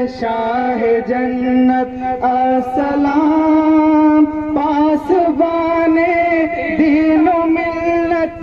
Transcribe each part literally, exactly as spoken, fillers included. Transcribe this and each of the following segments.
شاہ جنت السلام پاسبان دین و ملت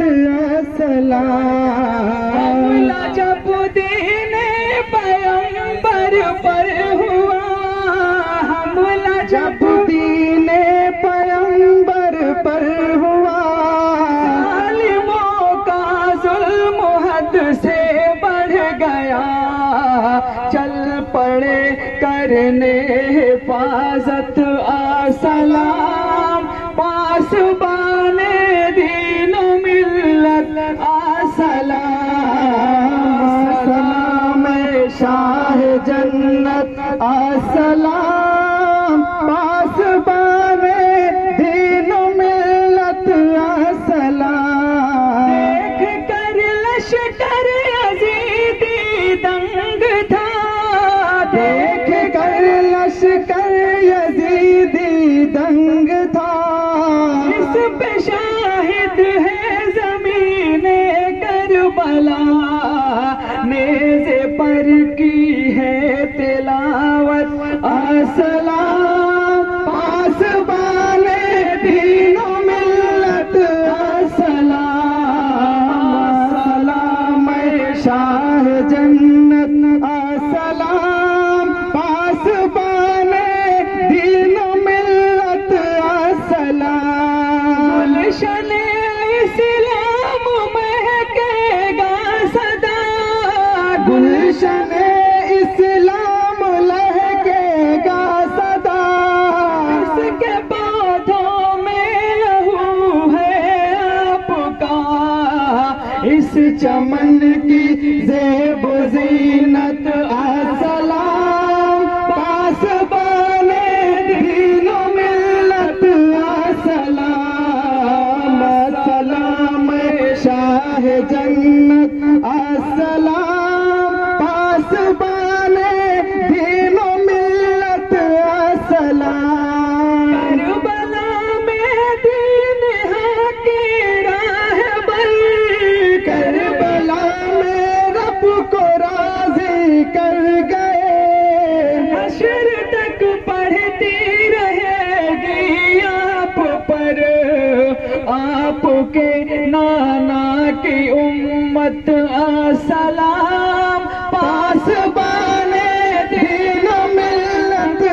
السلام جب دین پیغمبر پر ہوا حملہ جب دین پیغمبر پر ہوا ظالموں کا ظلم حد سے بڑھ گیا چل پڑے کرنے حفاظت السلام پاسبان دین و ملت السلام سلام شاہ جنت السلام پاسبان دین و ملت السلام دیکھ کر لشکر یزیدی دنگ تھا دیکھ کر لشکر یزیدی دنگ تھا اس پہ شاہد ہے زمین کربلا نیزے پر کی ہے تلاوت السلام پاسبان دین و ملت السلام سلام شاہ جنت السلام پاسبان دین و ملت السلام گلشن اسلام مہکے گا صدا گلشن اسلام لہکے گا صدا اس کے پودوں میں لہو ہے آپ کا اس چمن کی زیب و زینت السلام پاسبان دین و ملت السلام سلام شاہ جنت السلام پاسبان دین و ملت السلام کربلا میں دین حق کی راہ بر کربلا میں رب کو راضی کر گئے حشر تک پڑھتی رہے گی آپ پر آپ کے نانا کی امت السلام پاسبان دین و ملت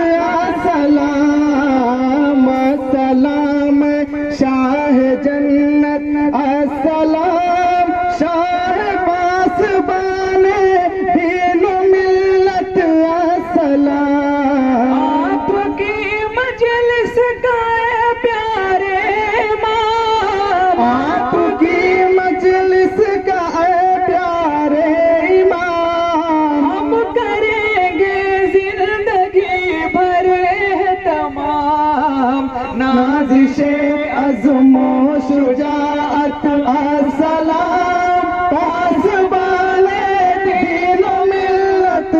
السلام سلام شاہ جنت السلام شاہ پاسبان دین و ملت السلام آپ کی مجلس کا پیارے امام آپ کی مجلس کا اے پیارے امام ہم کریں گے زندگی بھر تمام نازش عزم و شجاعت السلام پاسبان دین و ملت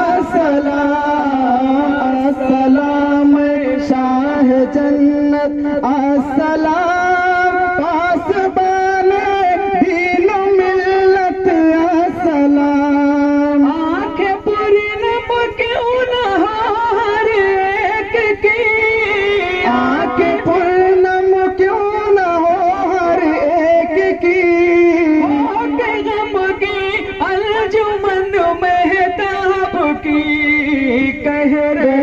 السلام السلام شاہ جنت السلام پاسبان دین و ملت السلام آنکھیں پرنم کیوں نہ ہر ایک کی آنکھیں پرنم کیوں نہ ہو ہر ایک کی کے غم کی الجمن مہتاب کی کہہ رہے